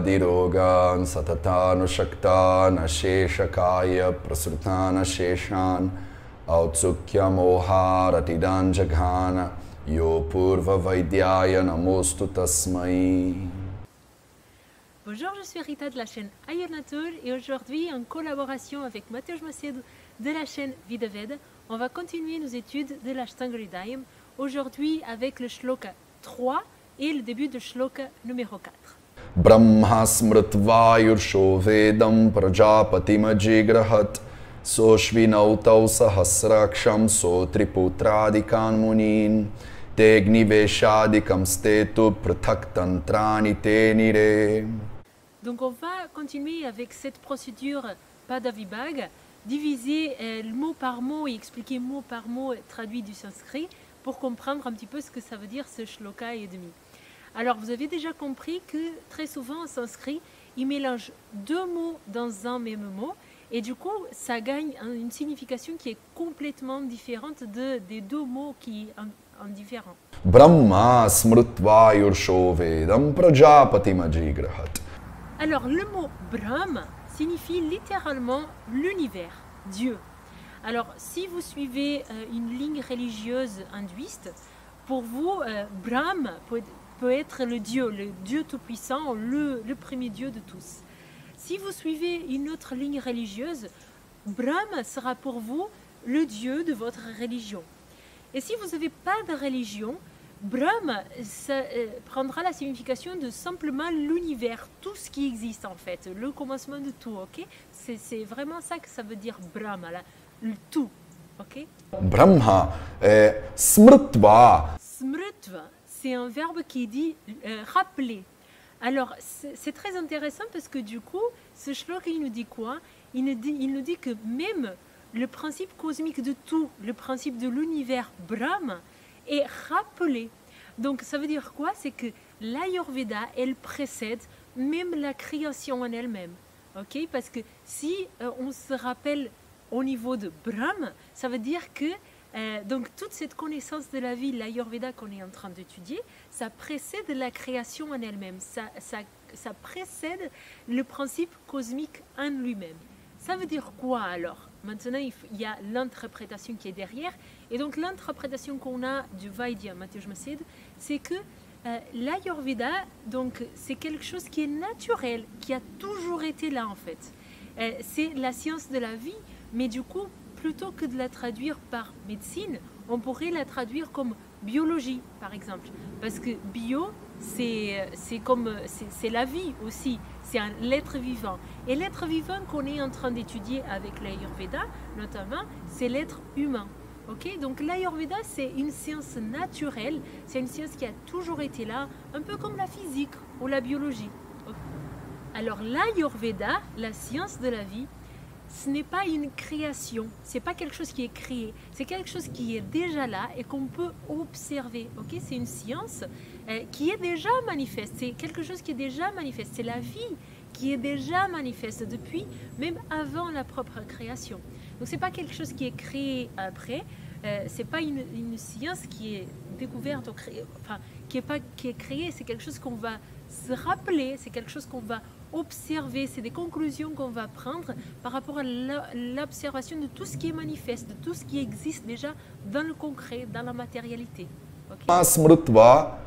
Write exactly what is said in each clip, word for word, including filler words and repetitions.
Adirogan Satatana Shaktana Sheshakaya Prasrutana Sheshan Autsukya Moharatidan Jaghana Yo Purva Vaidyaya Namostu Tasmai. Bonjour, je suis Rita de la chaîne Ayurnatur et aujourd'hui, en collaboration avec Mateusz Macedo de la chaîne Vidaved, on va continuer nos études de l'Ashtanga Hridayam, aujourd'hui avec le shloka trois et le début de shloka numéro quatre. Brahma smritvayursho vedam prajapatimajigrahat soshvinautau sahasraksham so triputradikam munin tegniveshadikam stetu prathak tantrani tenire. Donc on va continuer avec cette procédure Padavibhag, diviser euh, mot par mot et expliquer mot par mot traduit du sanskrit pour comprendre un petit peu ce que ça veut dire ce shloka et demi. Alors vous avez déjà compris que très souvent en sanskrit, il mélange deux mots dans un même mot et du coup ça gagne une signification qui est complètement différente de, des deux mots qui en, en différent. Brahma smritvayursho vedam prajapatimajigrahat. Alors le mot Brahm signifie littéralement l'univers, Dieu. Alors si vous suivez euh, une ligne religieuse hindouiste, pour vous euh, Brahm peut, peut être le Dieu, le Dieu tout-puissant, le, le premier Dieu de tous. Si vous suivez une autre ligne religieuse, Brahm sera pour vous le Dieu de votre religion. Et si vous n'avez pas de religion, Brahm ça, euh, prendra la signification de simplement l'univers, tout ce qui existe en fait, le commencement de tout, ok? C'est vraiment ça que ça veut dire Brahm, là, le tout, ok? Brahma eh, smritva. Smritva, c'est un verbe qui dit euh, rappeler. Alors c'est très intéressant parce que du coup, ce shloka il nous dit quoi? Il nous dit, il nous dit que même le principe cosmique de tout, le principe de l'univers Brahm, est rappelé. Donc ça veut dire quoi? C'est que l'Ayurveda, elle précède même la création en elle-même. Okay? Parce que si euh, on se rappelle au niveau de Brahm, ça veut dire que euh, donc toute cette connaissance de la vie, l'Ayurveda qu'on est en train d'étudier, ça précède la création en elle-même. Ça, ça, ça précède le principe cosmique en lui-même. Ça veut dire quoi alors? Maintenant, il y a l'interprétation qui est derrière. Et donc, l'interprétation qu'on a du Vaidya Mateusz Macedo, c'est que euh, l'Ayurveda, donc, c'est quelque chose qui est naturel, qui a toujours été là, en fait. Euh, c'est la science de la vie, mais du coup, plutôt que de la traduire par médecine, on pourrait la traduire comme biologie, par exemple. Parce que bio, c'est comme c'est la vie aussi, c'est un l'être vivant. Et l'être vivant qu'on est en train d'étudier avec l'Ayurveda, notamment, c'est l'être humain. Okay? Donc l'Ayurveda, c'est une science naturelle, c'est une science qui a toujours été là, un peu comme la physique ou la biologie. Okay? Alors l'Ayurveda, la science de la vie, ce n'est pas une création, c'est pas quelque chose qui est créé, c'est quelque chose qui est déjà là et qu'on peut observer. Okay? C'est une science euh, qui est déjà manifeste, c'est quelque chose qui est déjà manifeste, c'est la vie qui est déjà manifeste depuis, même avant la propre création. Donc c'est pas quelque chose qui est créé après, euh, c'est pas une, une science qui est découverte, ou créée, enfin qui est pas qui est créée, c'est quelque chose qu'on va se rappeler, c'est quelque chose qu'on va observer, c'est des conclusions qu'on va prendre par rapport à l'observation de tout ce qui est manifeste, de tout ce qui existe déjà dans le concret, dans la matérialité. Okay? Smritva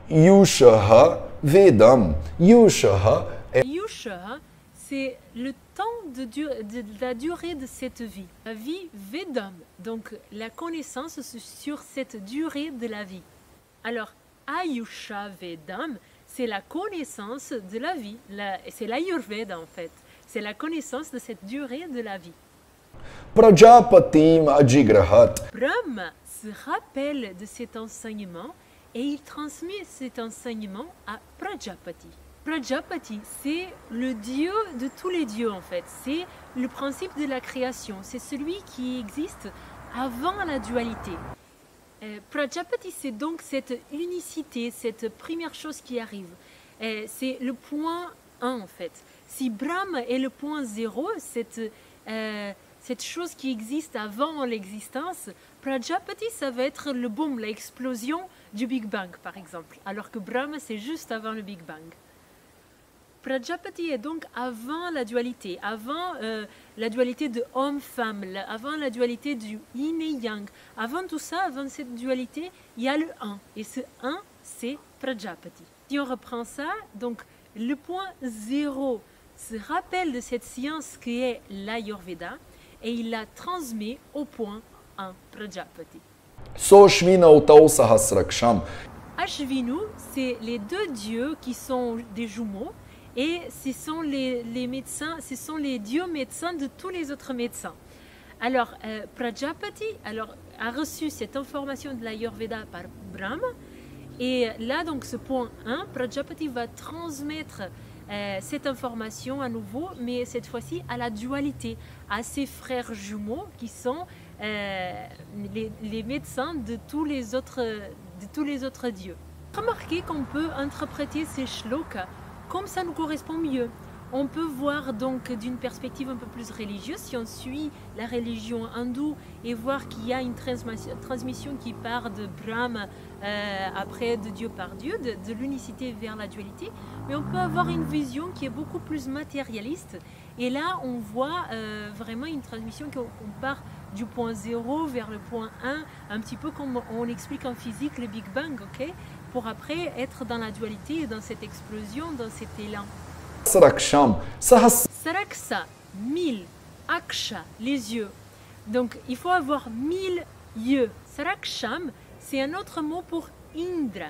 yushaha vedam. Yushaha. Yusha, c'est le temps de, de, de la durée de cette vie. La vie vedam, donc la connaissance sur cette durée de la vie. Alors, Ayusha vedam, c'est la connaissance de la vie, c'est l'Ayurveda en fait, c'est la connaissance de cette durée de la vie. Prajapatim ajigrahat. Brahma se rappelle de cet enseignement et il transmet cet enseignement à Prajapati. Prajapati, c'est le dieu de tous les dieux en fait, c'est le principe de la création, c'est celui qui existe avant la dualité. Euh, Prajapati, c'est donc cette unicité, cette première chose qui arrive. Euh, c'est le point un en fait. Si Brahma est le point zéro, cette, euh, cette chose qui existe avant l'existence, Prajapati, ça va être le boom, l'explosion du Big Bang par exemple. Alors que Brahma, c'est juste avant le Big Bang. Prajapati est donc avant la dualité, avant euh, la dualité de homme-femme, avant la dualité du yin et yang. Avant tout ça, avant cette dualité, il y a le un. Et ce un, c'est Prajapati. Si on reprend ça, donc le point zéro se rappelle de cette science qui est l'Ayurveda et il la transmet au point un, Prajapati. Soshvina Utau Sahasraksham. Ashvinu, c'est les deux dieux qui sont des jumeaux et ce sont les, les médecins, ce sont les dieux médecins de tous les autres médecins. Alors, euh, Prajapati alors, a reçu cette information de l'Ayurveda par Brahma et là, donc, ce point un, Prajapati va transmettre euh, cette information à nouveau, mais cette fois-ci à la dualité, à ses frères jumeaux qui sont euh, les, les médecins de tous les autres de tous les autres dieux. Remarquez qu'on peut interpréter ces shlokas comme ça nous correspond mieux. On peut voir donc d'une perspective un peu plus religieuse, si on suit la religion hindoue et voir qu'il y a une transmission qui part de Brahma, euh, après de Dieu par Dieu, de, de l'unicité vers la dualité. Mais on peut avoir une vision qui est beaucoup plus matérialiste. Et là, on voit euh, vraiment une transmission qu'on part du point zéro vers le point un, un petit peu comme on explique en physique le Big Bang, ok? Pour après être dans la dualité et dans cette explosion, dans cet élan. Saraksham. Sahas. Saraksa, mille. Aksha, les yeux. Donc il faut avoir mille yeux. Saraksham, c'est un autre mot pour Indra.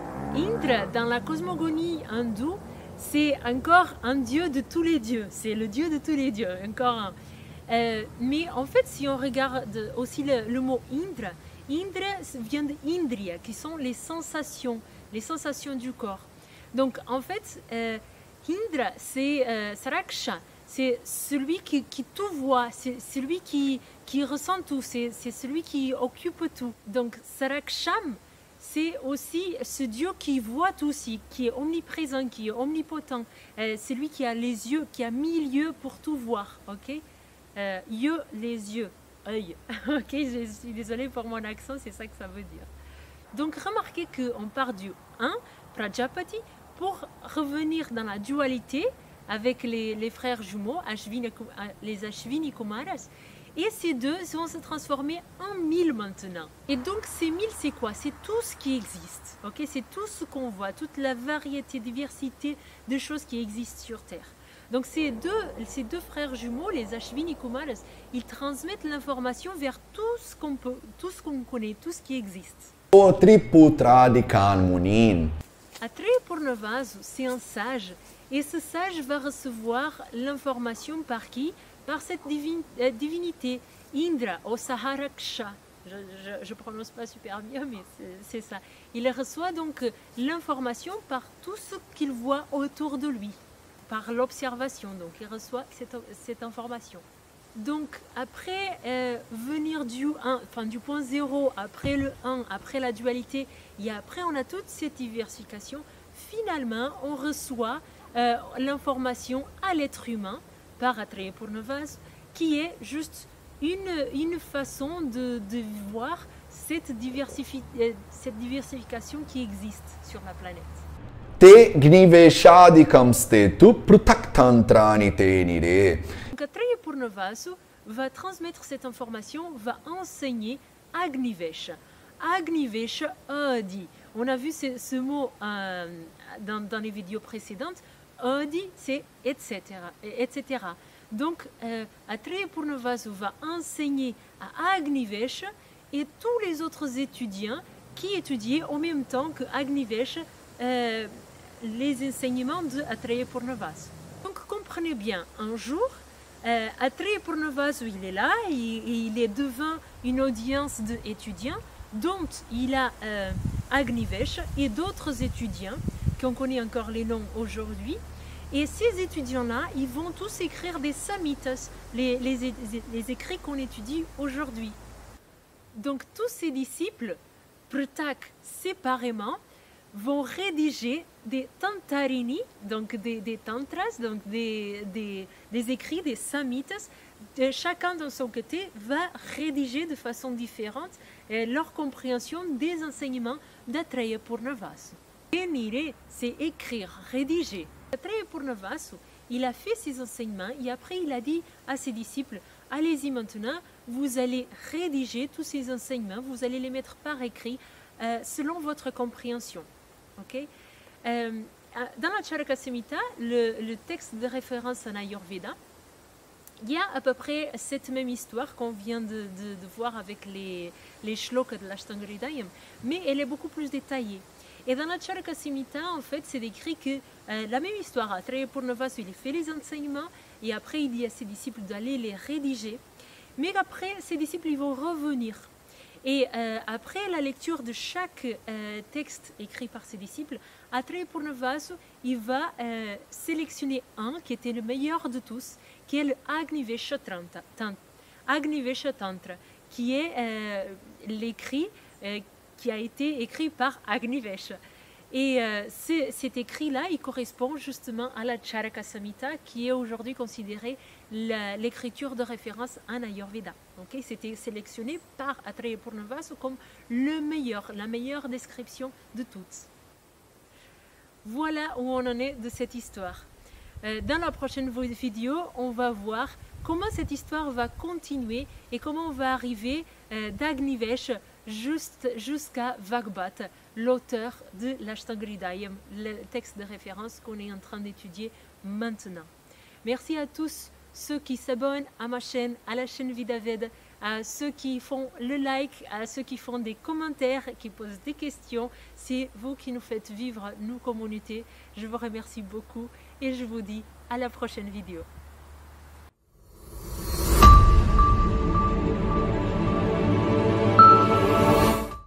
Indra, dans la cosmogonie hindoue, c'est encore un dieu de tous les dieux. C'est le dieu de tous les dieux, encore un. Euh, mais en fait, si on regarde aussi le, le mot Indra, Indra vient d'Indriya, qui sont les sensations, les sensations du corps. Donc en fait, euh, Indra, c'est euh, Saraksha, c'est celui qui, qui tout voit, c'est celui qui, qui ressent tout, c'est celui qui occupe tout. Donc Saraksham, c'est aussi ce Dieu qui voit tout aussi, qui est omniprésent, qui est omnipotent. Euh, c'est lui qui a les yeux, qui a mille yeux pour tout voir, ok? Euh, yeux, les yeux, œil. Ok, je suis désolée pour mon accent, c'est ça que ça veut dire. Donc remarquez qu'on part du un, Prajapati, pour revenir dans la dualité avec les, les frères jumeaux, Ashvini, les Ashvini Kumaras. Et ces deux vont se transformer en mille maintenant. Et donc ces mille, c'est quoi? C'est tout ce qui existe. Ok, c'est tout ce qu'on voit, toute la variété, diversité de choses qui existent sur Terre. Donc ces deux, ces deux frères jumeaux, les Ashvini Kumaras, ils transmettent l'information vers tout ce qu'on peut, tout ce qu'on connaît, tout ce qui existe. Triputradikan Munin. Atreya Purnavasu, c'est un sage, et ce sage va recevoir l'information par qui? Par cette divine, euh, divinité, Indra, au Saharaksha. Je ne prononce pas super bien, mais c'est ça. Il reçoit donc l'information par tout ce qu'il voit autour de lui, par l'observation. Donc il reçoit cette, cette information. Donc après euh, venir du un, enfin du point zéro, après le un, après la dualité, et après on a toute cette diversification, finalement on reçoit euh, l'information à l'être humain par Atreya Purnavasu, qui est juste une, une façon de, de voir cette, diversifi cette diversification qui existe sur la planète. Te gniveshadikam stetu prutaktantrani tenire. Donc Atreya Purnavasu va transmettre cette information, va enseigner Agnivesha. Agnivesha Adi. On a vu ce, ce mot euh, dans, dans les vidéos précédentes. Adi, c'est et cetera, et cetera. Donc, euh, Atreya Purnavasu va enseigner à Agnivesha et tous les autres étudiants qui étudiaient en même temps que Agnivesha euh, les enseignements de Atreya Purnavasu. Donc, comprenez bien, un jour, euh, Atreya Purnavasu, il est là, et, et il est devant une audience d'étudiants dont il a euh, Agnivesha et d'autres étudiants qu'on connaît encore les noms aujourd'hui. Et ces étudiants-là, ils vont tous écrire des samitas, les, les, les écrits qu'on étudie aujourd'hui. Donc tous ces disciples, Prutak séparément, vont rédiger des tantarini, donc des, des tantras, donc des, des, des écrits, des samitas. De chacun de son côté va rédiger de façon différente euh, leur compréhension des enseignements d'Atreya Purnavasu. Tenire, c'est écrire, rédiger. Atraya Purnavasu, il a fait ses enseignements et après il a dit à ses disciples, allez-y maintenant, vous allez rédiger tous ces enseignements, vous allez les mettre par écrit euh, selon votre compréhension. Okay? Euh, dans la Charaka Samhita, le, le texte de référence en Ayurveda, il y a à peu près cette même histoire qu'on vient de, de, de voir avec les, les shlokas de l'Ashtanga Hridayam, mais elle est beaucoup plus détaillée. Et dans la Charaka Samhita, en fait, c'est décrit que euh, la même histoire, Atraya Purnavasu, il fait les enseignements et après il dit à ses disciples d'aller les rédiger, mais après ses disciples ils vont revenir. Et euh, après la lecture de chaque euh, texte écrit par ses disciples, Atraya Purnavasu, il va euh, sélectionner un qui était le meilleur de tous, qui est le Agnivesha Tantra, Agnivesha Tantra qui est euh, l'écrit euh, qui a été écrit par Agnivesha. Et euh, cet écrit-là, il correspond justement à la Charaka Samhita, qui est aujourd'hui considérée l'écriture de référence en Ayurveda. Okay? C'était sélectionné par Atraya Purnavasu comme le meilleur, la meilleure description de toutes. Voilà où on en est de cette histoire. Euh, dans la prochaine vidéo, on va voir comment cette histoire va continuer et comment on va arriver euh, d'Agnivesha jusqu'à Bhagbat, l'auteur de l'Ashtanga Hridayam, le texte de référence qu'on est en train d'étudier maintenant. Merci à tous ceux qui s'abonnent à ma chaîne, à la chaîne Vidaved, à ceux qui font le like, à ceux qui font des commentaires, qui posent des questions. C'est vous qui nous faites vivre nos communautés. Je vous remercie beaucoup et je vous dis à la prochaine vidéo.